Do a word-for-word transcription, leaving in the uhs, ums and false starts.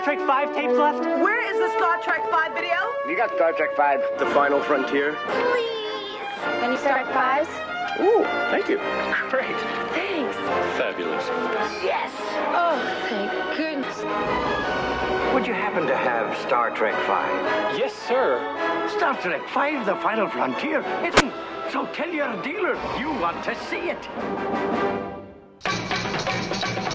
Trek five tapes left? Where is the Star Trek five video? You got Star Trek five, The Final Frontier? Please. Can you start fives? Ooh, thank you. Great. Thanks. Fabulous. Yes. Oh, thank goodness. Would you happen to have Star Trek five? Yes, sir. Star Trek five, The Final Frontier? It's... So tell your dealer you want to see it.